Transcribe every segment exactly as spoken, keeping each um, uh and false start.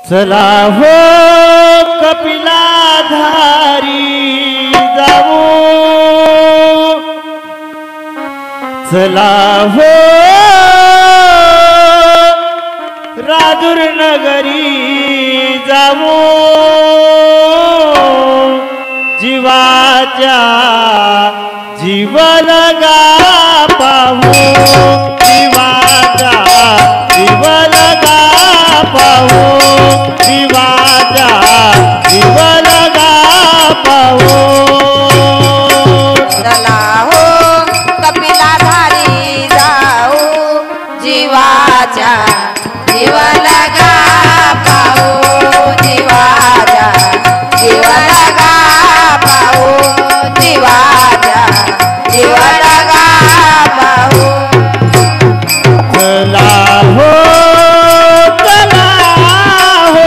चला हो कपिला धारी जाऊ, चला हो राजूर नगरी जाऊ, जीवाच्या जीव लगा पाहू, जीवाचा जीव लगा पाहू, जीवाचा जीव लगा पाहू. चला हो कपिला धारी जाऊ, जीवाचा जीव लगा पाहू, जीवाचा जीव लगा पाहू, जीवाचा जीव लगा पाहू. चला हो चला हो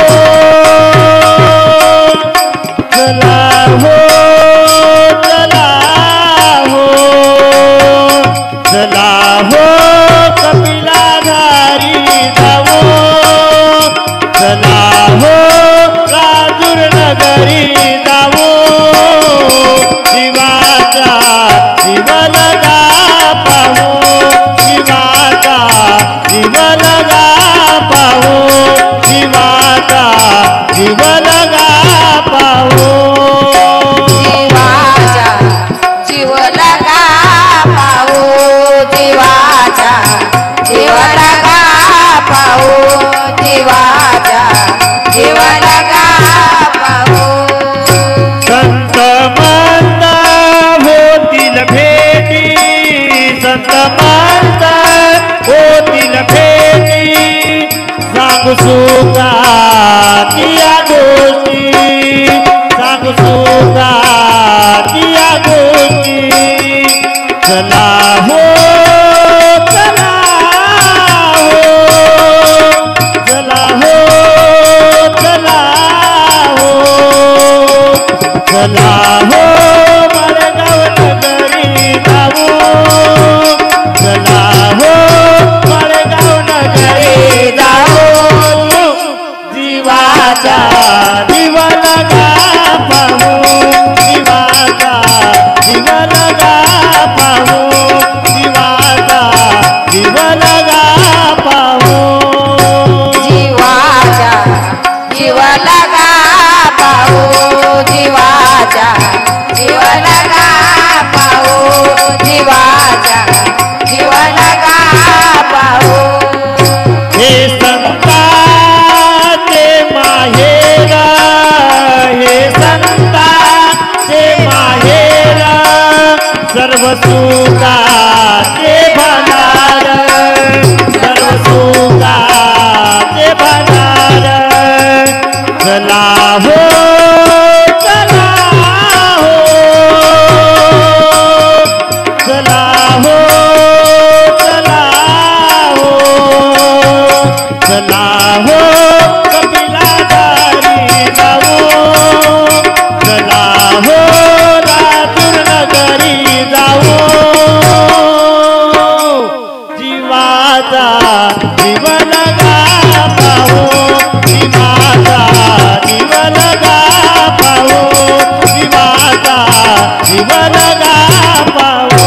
चला हो चला हो चला हो कपिला धारी जाऊ, चला हो राजूर नगरी जाऊ, जीवाचा जीव लगा पाहू, जीवाचा जीव लगा पाहू, जीवाचा जीव लगा पाहू. जीवाचा जीव लगा पाहू, जीवाचा जीव लगा पाहू, जीवाचा जीव लगा पाहू. संत मंत होतील भेटी, संत मंत होतील भेटी, सांगू सुका किया गोष्टी, सांगू सुका किया गोष्टी. चला हो चला हो चला हो चला हो चला हो माळेगाव नगरी जाऊ, चला हो माळेगाव नगरी जाऊ, जीवाचा जीव लगा पाहू, जीवाचा जीव लगा पाहू, जीवाचा जीव लगा पाहू. जीवाचा जीव लगा पाहू, जीवाचा जीव लगा पाहू, जीवाचा जीव लगा पाहू. हे संताचे माहेरा, हे संताचे माहेरा, सर्व सुखाचे भंडार, सर्व सुखाचे भंडार. चला हो चला हो चला हो चला हो चला हो कपिला धारी जाऊ, चला हो राजूर नगरी जाऊ, जीवाचा जीव लगा पाहू, जीवाचा जीव लगा पाहू, जीवाचा जीव लगा पाहू.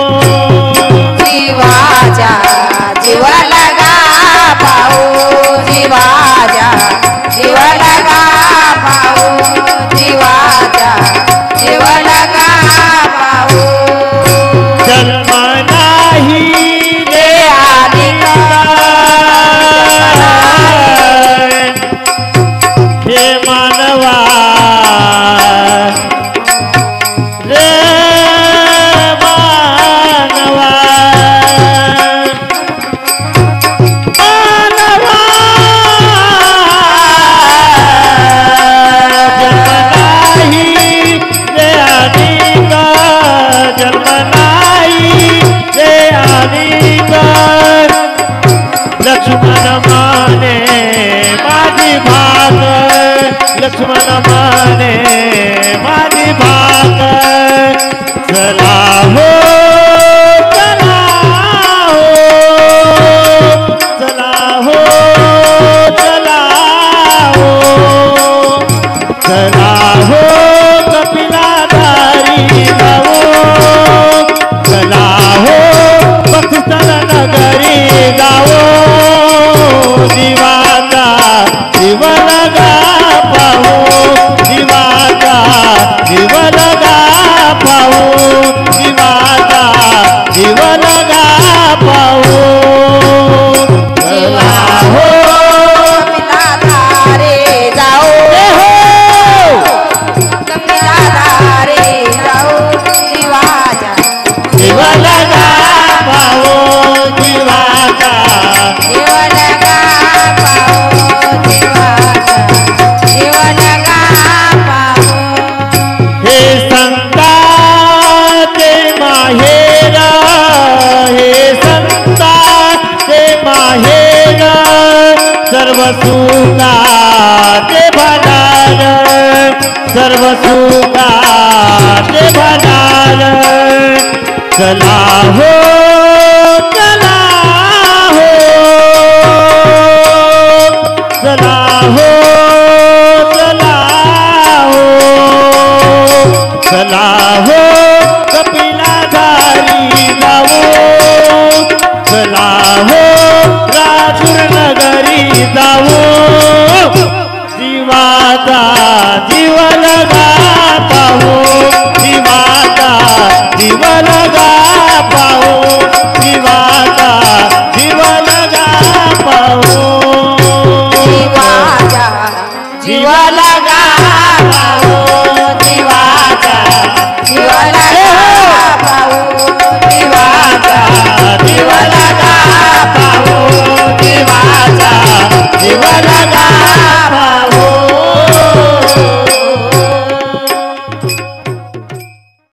जीवाचा जीव लगा पाहू, जीवाचा जीव लगा पाहू, जीवाचा जीव लगा पाहू. जन्म नाही ते आधी हे मानवा रे मानवा, मानवा जन्म नाही रे अधिक, जन्म नाही रे अधिक. लक्ष्मण माने माझी भाग, लक्ष्मण माने माझी भाग. चला हो चला हो चला हो चला हो जीव लगा पाहू जीवाचा जीव लगा पाहू जीवाचा जीव लगा पाहू हे संता ते माहेर हे संता ते माहेर सर्व सुखा ते भंडार सर्व सुखा ते भंडार चला हो चला हो चला हो चला हो चला हो कपिलाधारी जाऊ चला हो राजूर नगरी जाऊ जीवाचा जीव लगा पाहू जीवाचा जीव लगा पाहू जीवाचा जीव लगा पाहू जीवाचा जीव लगा पाहू जीवाचा जीव लगा पाहू जीवाचा जीव लगा पाहू जीवाचा जीव